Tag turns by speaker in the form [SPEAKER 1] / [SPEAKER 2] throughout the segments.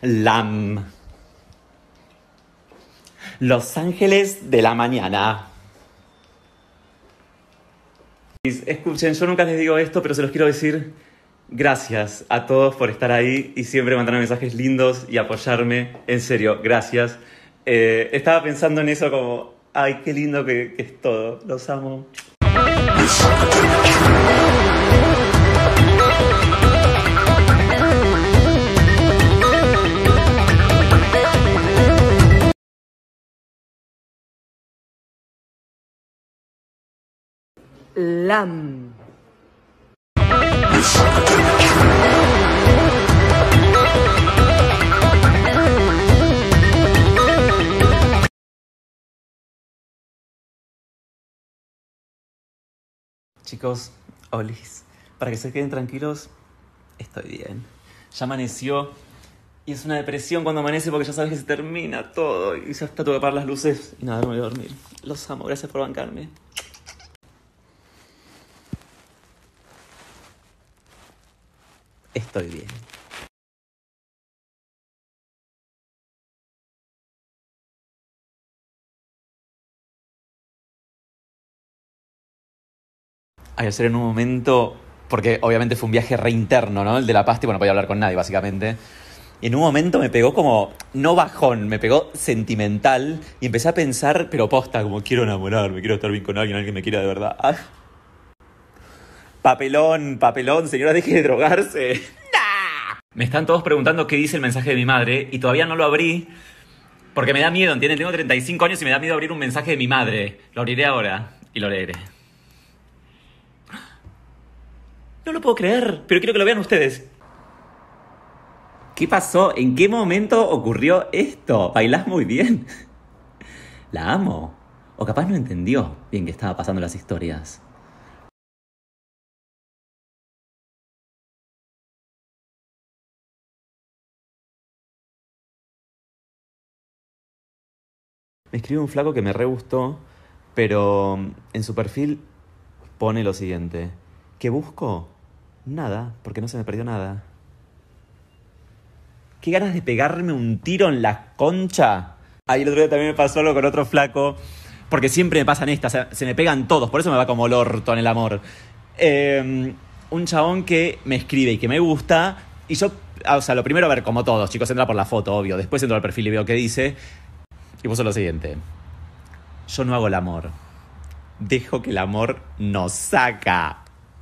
[SPEAKER 1] LAM. Los Ángeles de la Mañana. Escuchen, yo nunca les digo esto, pero se los quiero decir. Gracias a todos por estar ahí y siempre mandarme mensajes lindos y apoyarme. En serio, gracias. Estaba pensando en eso como, ay, qué lindo que es todo. Los amo.
[SPEAKER 2] LAM.
[SPEAKER 1] Chicos, olis, para que se queden tranquilos, estoy bien. Ya amaneció y es una depresión cuando amanece porque ya sabes que se termina todo y ya está, tengo que apagar las luces y nada, me voy a dormir. Los amo, gracias por bancarme. Estoy bien. Ayer en un momento, porque obviamente fue un viaje re interno, ¿no? El de la pasta y bueno, no podía hablar con nadie, básicamente. Y en un momento me pegó como, no bajón, me pegó sentimental y empecé a pensar, pero posta, como quiero enamorarme, quiero estar bien con alguien que me quiera de verdad. ¡Ay! Papelón, papelón, señora, deje de drogarse. ¡Nah! Me están todos preguntando qué dice el mensaje de mi madre y todavía no lo abrí porque me da miedo, ¿entienden? Tengo 35 años y me da miedo abrir un mensaje de mi madre. Lo abriré ahora y lo leeré. No lo puedo creer, pero quiero que lo vean ustedes. ¿Qué pasó? ¿En qué momento ocurrió esto? Bailás muy bien. La amo. O capaz no entendió bien qué estaba pasando en las historias. Me escribe un flaco que me re gustó, pero en su perfil pone lo siguiente. ¿Qué busco? Nada, porque no se me perdió nada. ¿Qué ganas de pegarme un tiro en la concha? Ay, el otro día también me pasó algo con otro flaco, porque siempre me pasan estas, se me pegan todos, por eso me va como el orto en el amor. Un chabón que me escribe y que me gusta, y yo, o sea, lo primero, a ver, como todos, chicos, entra por la foto, obvio, después entro al perfil y veo qué dice, y puso lo siguiente. Yo no hago el amor, dejo que el amor nos saca.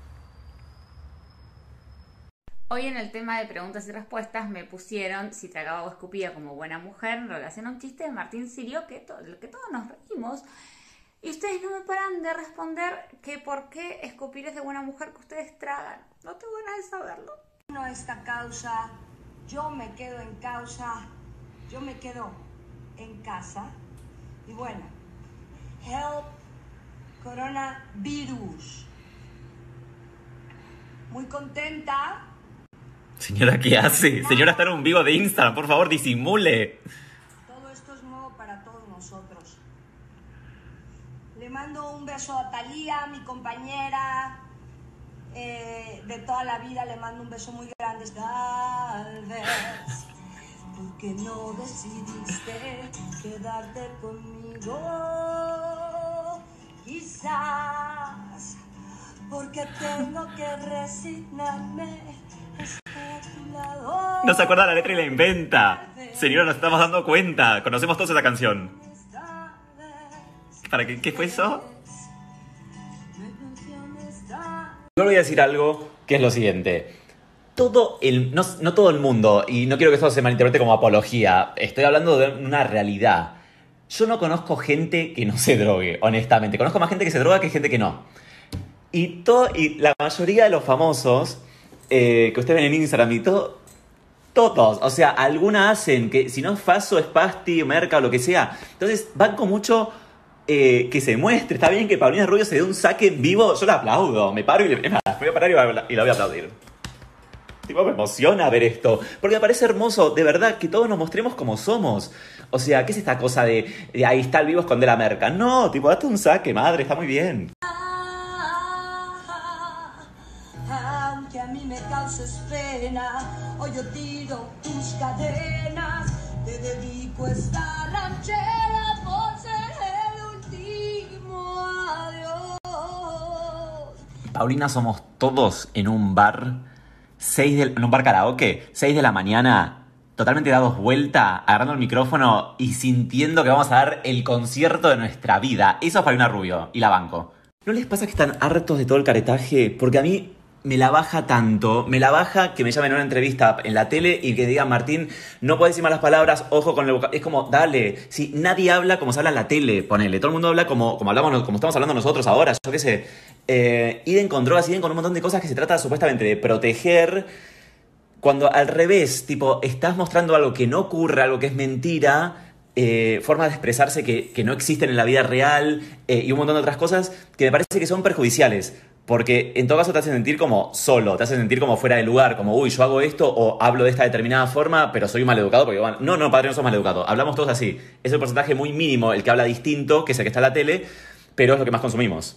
[SPEAKER 3] Hoy en el tema de preguntas y respuestas me pusieron si tragaba o escupía como buena mujer en relación a un chiste de Martín Sirio que todos nos reímos. Y ustedes no me paran de responder que por qué escupir es de buena mujer que ustedes tragan. No tengo ganas de saberlo.
[SPEAKER 4] No esta causa, yo me quedo en causa, yo me quedo en casa. Y bueno, help coronavirus. Muy contenta.
[SPEAKER 1] Señora, ¿qué hace? Señora, está en un vivo de Instagram, por favor, disimule.
[SPEAKER 4] Todo esto es nuevo para todos nosotros. Le mando un beso a Talía, mi compañera de toda la vida. Le mando un beso muy grande. Tal vez porque no decidiste quedarte conmigo. Quizás porque tengo que resignarme.
[SPEAKER 1] No se acuerda la letra y la inventa. Señora, nos estamos dando cuenta. Conocemos todos esa canción. ¿Para qué? ¿Qué fue eso? Yo voy a decir algo que es lo siguiente. No todo el mundo, y no quiero que esto se malinterprete como apología, estoy hablando de una realidad. Yo no conozco gente que no se drogue, honestamente. Conozco más gente que se droga que gente que no. Y la mayoría de los famosos que ustedes ven en Instagram y todo, todos, o sea, alguna hacen que si no es Faso, es Pasti, Merca o lo que sea. Entonces banco mucho que se muestre. Está bien que Paulina Rubio se dé un saque en vivo, yo la aplaudo, me paro y voy a parar y la voy a aplaudir. Tipo, me emociona ver esto, porque me parece hermoso, de verdad, que todos nos mostremos como somos. O sea, ¿qué es esta cosa de ahí está el vivo, esconder la merca? No, tipo, date un saque, madre, está muy bien.
[SPEAKER 4] Aunque a mí me causes sientes pena, hoy yo tiro tus cadenas, te dedico esta ranchera por ser el último adiós.
[SPEAKER 1] Paulina, somos todos en un bar, en un bar karaoke, 6 de la mañana, totalmente dados vuelta, agarrando el micrófono y sintiendo que vamos a dar el concierto de nuestra vida. Eso es Paulina Rubio, y la banco. ¿No les pasa que están hartos de todo el caretaje? Porque a mí me la baja tanto, me la baja que me llamen a una entrevista en la tele y que digan, Martín, no puedes decir malas palabras, ojo con el vocabulario. Es como, dale, si nadie habla como se habla en la tele, ponele. Todo el mundo habla como estamos hablando nosotros ahora, yo qué sé. Iden con drogas, iden con un montón de cosas que se trata supuestamente de proteger, cuando al revés, tipo, estás mostrando algo que no ocurre, algo que es mentira, formas de expresarse que no existen en la vida real, y un montón de otras cosas que me parece que son perjudiciales. Porque en todo caso te hace sentir como solo, te hace sentir como fuera de lugar, como, uy, yo hago esto o hablo de esta determinada forma, pero soy un maleducado porque, bueno, no, padre, no sos maleducado. Hablamos todos así. Es el porcentaje muy mínimo el que habla distinto, que es el que está en la tele, pero es lo que más consumimos.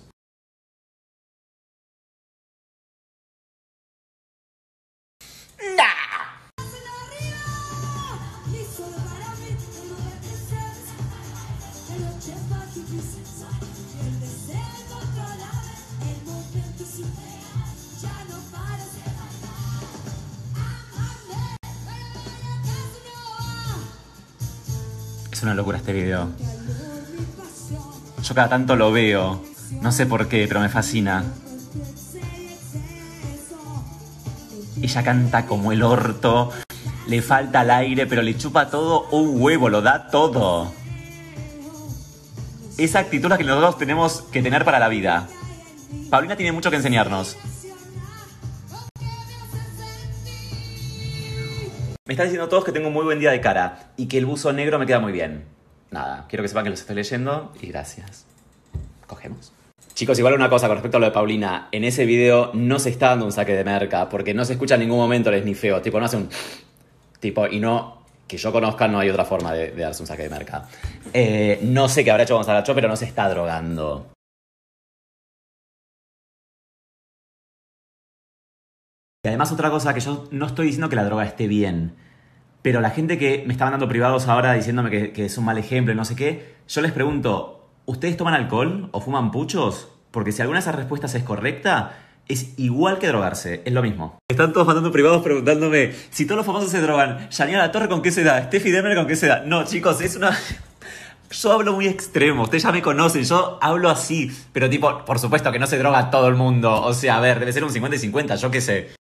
[SPEAKER 1] Es una locura este video. Yo cada tanto lo veo. No sé por qué, pero me fascina. Ella canta como el orto. Le falta el aire, pero le chupa todo un huevo. Lo da todo. Esa actitud es la que nosotros tenemos que tener para la vida. Paulina tiene mucho que enseñarnos. Me están diciendo todos que tengo un muy buen día de cara y que el buzo negro me queda muy bien. Nada, quiero que sepan que los estoy leyendo y gracias. Cogemos. Chicos, igual una cosa con respecto a lo de Paulina. En ese video no se está dando un saque de merca porque no se escucha en ningún momento el esnifeo. Tipo, no hace un... Tipo, y no... Que yo conozca, no hay otra forma de darse un saque de merca. No sé qué habrá hecho Gonzalo Cho, pero no se está drogando. Y además otra cosa, que yo no estoy diciendo que la droga esté bien, pero la gente que me está mandando privados ahora diciéndome que es un mal ejemplo y no sé qué, yo les pregunto, ¿ustedes toman alcohol o fuman puchos? Porque si alguna de esas respuestas es correcta, es igual que drogarse, es lo mismo. Están todos mandando privados preguntándome, si todos los famosos se drogan, Yanina La Torre ¿con qué se da? Steffi Demner ¿con qué se da? No, chicos, es una... Yo hablo muy extremo, ustedes ya me conocen, yo hablo así, pero tipo, por supuesto que no se droga todo el mundo, o sea, a ver, debe ser un 50 y 50, yo qué sé.